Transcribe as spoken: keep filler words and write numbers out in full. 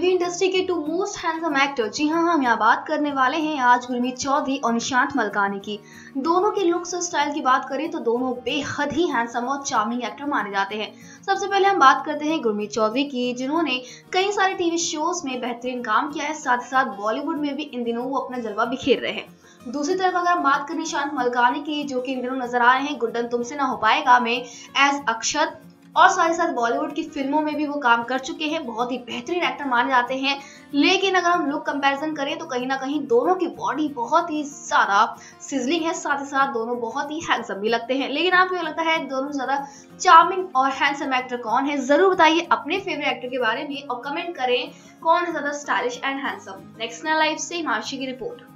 TV industry के two most handsome actor, जी हाँ हम यहाँ बात करने वाले हैं आज गुरमीत चौधरी और निशांत मलकानी की। दोनों के लुक्स और स्टाइल की बात करें तो दोनों बेहद ही हैंडसम और चार्मिंग एक्टर माने जाते हैं। सबसे पहले हम बात करते हैं गुरमीत चौधरी की, जिन्होंने कई सारे टीवी शोज में बेहतरीन काम किया है, साथ ही साथ बॉलीवुड में भी इन दिनों वो अपना जलवा बिखेर रहे हैं। दूसरी तरफ अगर हम बात करें निशांत मलकानी की, जो कि इन दिनों नजर आ रहे हैं गुड्डन तुमसे ना हो पाएगा में एज अक्षत, और साथ ही साथ बॉलीवुड की फिल्मों में भी वो काम कर चुके हैं। बहुत ही बेहतरीन एक्टर माने जाते हैं। लेकिन अगर हम लुक कंपैरिजन करें तो कहीं ना कहीं दोनों की बॉडी बहुत ही ज्यादा सिजलिंग है, साथ ही साथ दोनों बहुत ही हैंडसम भी लगते हैं। लेकिन आपको लगता है दोनों ज्यादा चार्मिंग और हैंडसम एक्टर कौन है? जरूर बताइए अपने फेवरेट एक्टर के बारे में और कमेंट करें कौन है ज्यादा stylish and handsome. Next nine life से हिमांशी की रिपोर्ट।